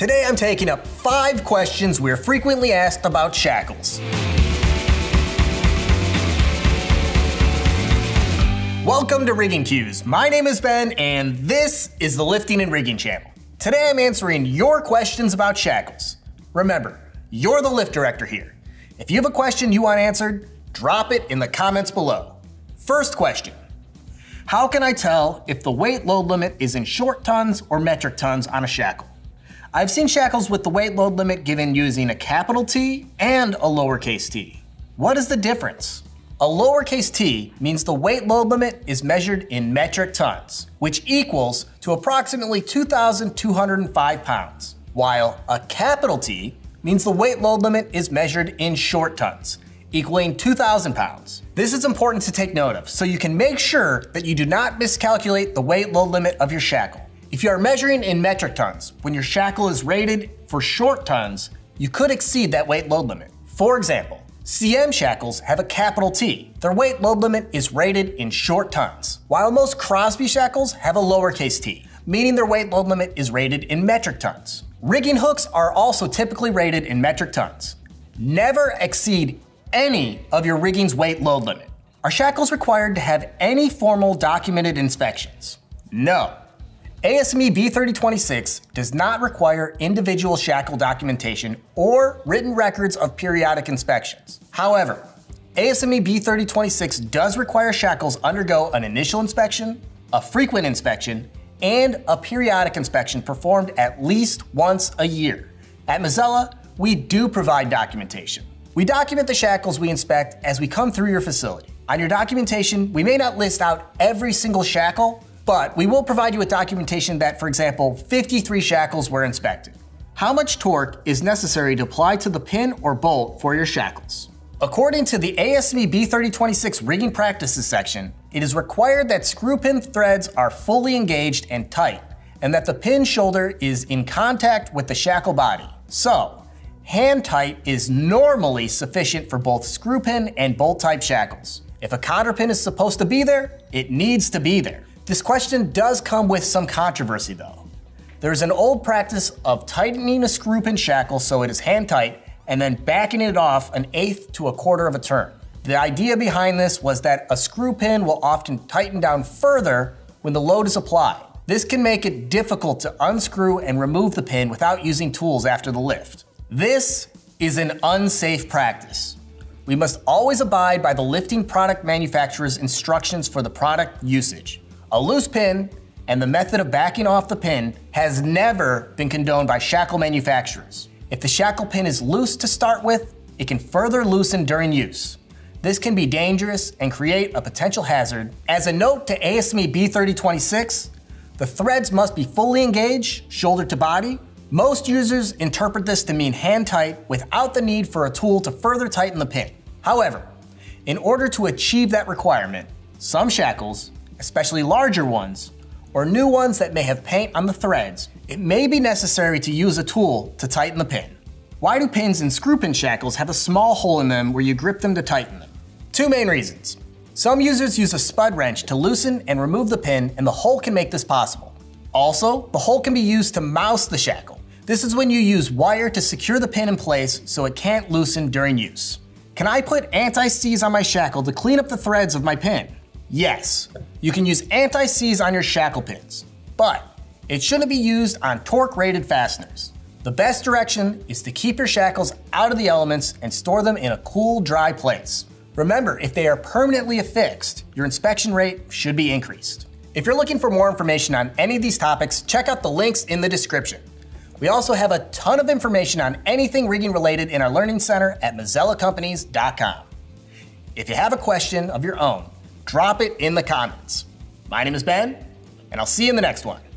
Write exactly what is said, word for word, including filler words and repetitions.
Today I'm taking up five questions we're frequently asked about shackles. Welcome to Rigging Cues. My name is Ben and this is the Lifting and Rigging channel. Today I'm answering your questions about shackles. Remember, you're the lift director here. If you have a question you want answered, drop it in the comments below. First question. How can I tell if the weight load limit is in short tons or metric tons on a shackle? I've seen shackles with the weight load limit given using a capital T and a lowercase t. What is the difference? A lowercase t means the weight load limit is measured in metric tons, which equals to approximately two thousand two hundred five pounds, while a capital T means the weight load limit is measured in short tons, equaling two thousand pounds. This is important to take note of so you can make sure that you do not miscalculate the weight load limit of your shackle. If you are measuring in metric tons, when your shackle is rated for short tons, you could exceed that weight load limit. For example, C M shackles have a capital T. Their weight load limit is rated in short tons, while most Crosby shackles have a lowercase t, meaning their weight load limit is rated in metric tons. Rigging hooks are also typically rated in metric tons. Never exceed any of your rigging's weight load limit. Are shackles required to have any formal documented inspections? No. A S M E B thirty twenty-six does not require individual shackle documentation or written records of periodic inspections. However, A S M E B thirty twenty-six does require shackles undergo an initial inspection, a frequent inspection, and a periodic inspection performed at least once a year. At Mazzella, we do provide documentation. We document the shackles we inspect as we come through your facility. On your documentation, we may not list out every single shackle, but we will provide you with documentation that, for example, fifty-three shackles were inspected. How much torque is necessary to apply to the pin or bolt for your shackles? According to the A S M E B thirty twenty-six Rigging Practices section, it is required that screw pin threads are fully engaged and tight, and that the pin shoulder is in contact with the shackle body. So, hand tight is normally sufficient for both screw pin and bolt type shackles. If a counter pin is supposed to be there, it needs to be there. This question does come with some controversy though. There's an old practice of tightening a screw pin shackle so it is hand tight and then backing it off an eighth to a quarter of a turn. The idea behind this was that a screw pin will often tighten down further when the load is applied. This can make it difficult to unscrew and remove the pin without using tools after the lift. This is an unsafe practice. We must always abide by the lifting product manufacturer's instructions for the product usage. A loose pin and the method of backing off the pin has never been condoned by shackle manufacturers. If the shackle pin is loose to start with, it can further loosen during use. This can be dangerous and create a potential hazard. As a note to A S M E B thirty twenty-six, the threads must be fully engaged, shoulder to body. Most users interpret this to mean hand tight without the need for a tool to further tighten the pin. However, in order to achieve that requirement, some shackles, especially larger ones, or new ones that may have paint on the threads, it may be necessary to use a tool to tighten the pin. Why do pins in screw pin shackles have a small hole in them where you grip them to tighten them? Two main reasons. Some users use a spud wrench to loosen and remove the pin, and the hole can make this possible. Also, the hole can be used to mouse the shackle. This is when you use wire to secure the pin in place so it can't loosen during use. Can I put anti-seize on my shackle to clean up the threads of my pin? Yes, you can use anti-seize on your shackle pins, but it shouldn't be used on torque-rated fasteners. The best direction is to keep your shackles out of the elements and store them in a cool, dry place. Remember, if they are permanently affixed, your inspection rate should be increased. If you're looking for more information on any of these topics, check out the links in the description. We also have a ton of information on anything rigging related in our learning center at mazzella companies dot com. If you have a question of your own, drop it in the comments. My name is Ben, and I'll see you in the next one.